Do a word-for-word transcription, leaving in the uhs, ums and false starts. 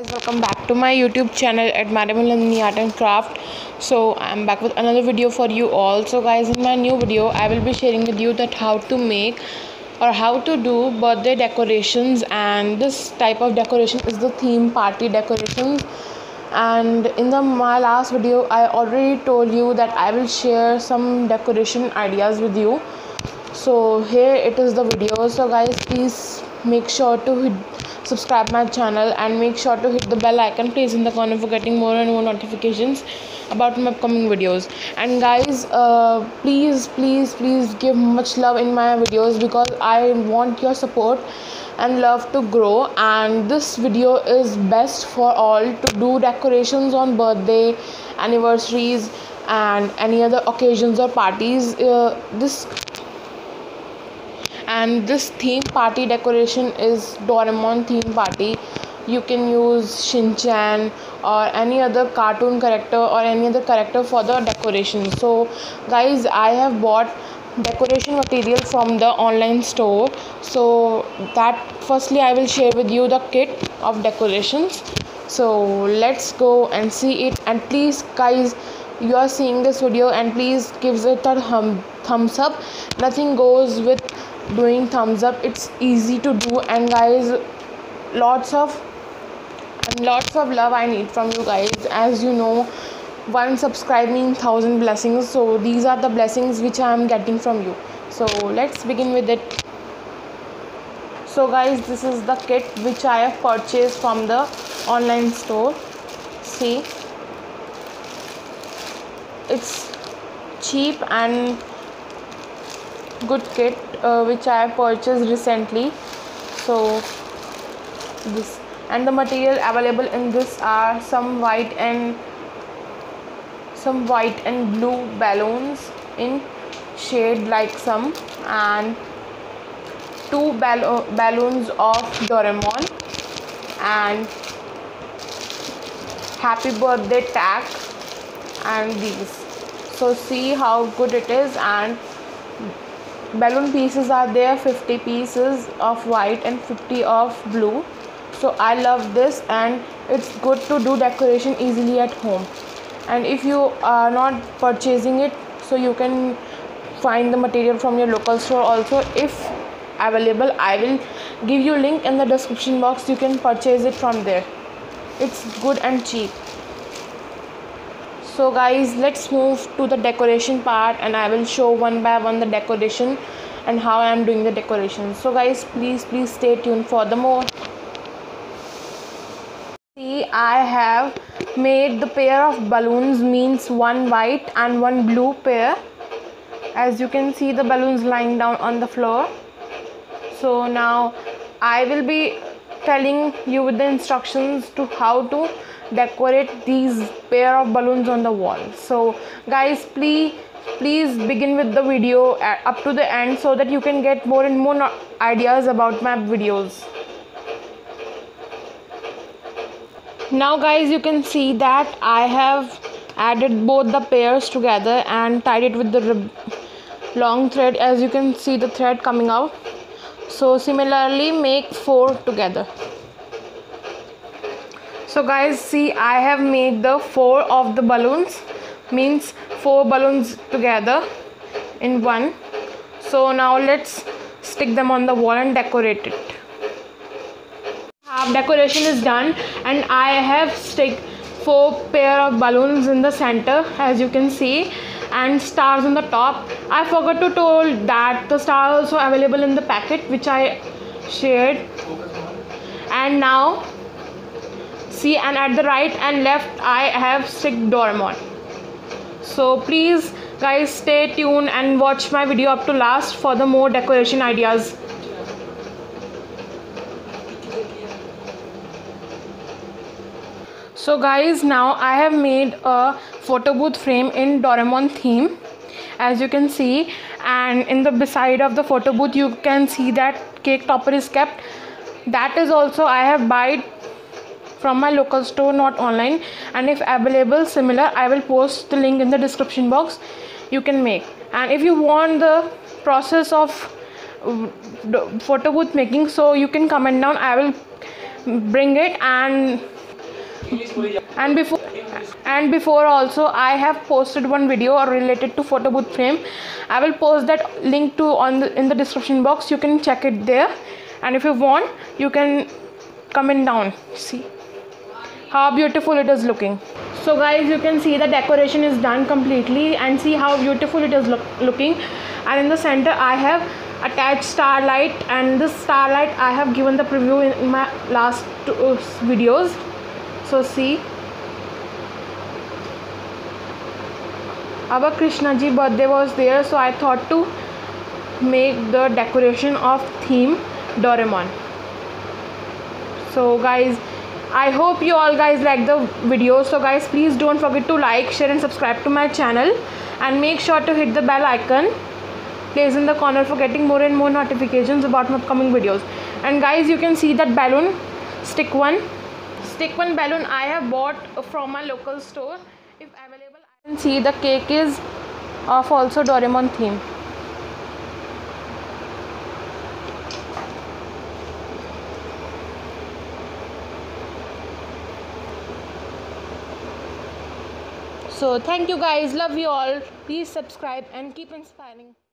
Welcome back to my YouTube channel at Madam Art and Craft. So I'm back with another video for you all. So guys, in my new video I will be sharing with you that how to make or how to do birthday decorations, and this type of decoration is the theme party decorations. And in the my last video I already told you that I will share some decoration ideas with you. So here it is the video. So guys, please make sure to hit subscribe my channel and make sure to hit the bell icon please in the corner for getting more and more notifications about my upcoming videos. And guys, uh, please please please give much love in my videos because I want your support and love to grow, and this video is best for all to do decorations on birthday, anniversaries and any other occasions or parties. Uh, this and this theme party decoration is Doraemon theme party. You can use Shinchan or any other cartoon character or any other character for the decoration. So guys, I have bought decoration material from the online store, so that firstly I will share with you the kit of decorations. So let's go and see it. And please guys, you are seeing this video and please give it a hum, thumbs up. Nothing goes with doing thumbs up, it's easy to do. And guys, lots of and lots of love I need from you guys. As you know, one subscribe means thousand blessings, so these are the blessings which I am getting from you. So let's begin with it. So guys, this is the kit which I have purchased from the online store. See, it's cheap and good kit uh, which I have purchased recently. So this and the material available in this are some white and some white and blue balloons in shade like some, and two ball- balloons of Doraemon and happy birthday tag and these. So see how good it is. And balloon pieces are there, fifty pieces of white and fifty of blue. So I love this, and it's good to do decoration easily at home. And if you are not purchasing it, so you can find the material from your local store also. If available, I will give you link in the description box, you can purchase it from there. It's good and cheap. So guys, let's move to the decoration part and I will show one by one the decoration and how I am doing the decoration. So guys, please please stay tuned for the more. See, I have made the pair of balloons, means one white and one blue pair. As you can see, the balloons lying down on the floor. So now I will be telling you with the instructions to how to decorate these pair of balloons on the wall. So guys, please please begin with the video up to the end so that you can get more and more ideas about my videos. Now guys, you can see that I have added both the pairs together and tied it with the long thread. As you can see the thread coming out. So similarly make four together. So guys, see, I have made the four of the balloons, means four balloons together in one. So now let's stick them on the wall and decorate it. Half decoration is done and I have stick four pair of balloons in the center, as you can see, and stars on the top. I forgot to told that the star also available in the packet which I shared. And now see, and at the right and left I have stick Doraemon. So please guys, stay tuned and watch my video up to last for the more decoration ideas. So guys, now I have made a photo booth frame in Doraemon theme, as you can see, and in the beside of the photo booth you can see that cake topper is kept. That is also I have bought from my local store, not online, and if available similar I will post the link in the description box. You can make. And if you want the process of photo booth making, so you can comment down, I will bring it and and before and before also I have posted one video related to photo booth frame. I will post that link to on the, in the description box. You can check it there, and if you want you can comment down. See how beautiful it is looking. So guys, you can see the decoration is done completely, and see how beautiful it is look, looking. And in the center I have attached starlight, and this starlight I have given the preview in, in my last two uh, videos. So see, our Krishna ji birthday was there, so I thought to make the decoration of theme Doraemon. So guys, I hope you all guys like the video. So guys, please don't forget to like, share and subscribe to my channel, and make sure to hit the bell icon placed in the corner for getting more and more notifications about my upcoming videos. And guys, you can see that balloon, stick one stick one balloon I have bought from my local store. If available, I can see the cake is of also Doraemon theme. So thank you guys, love you all, please subscribe and keep inspiring.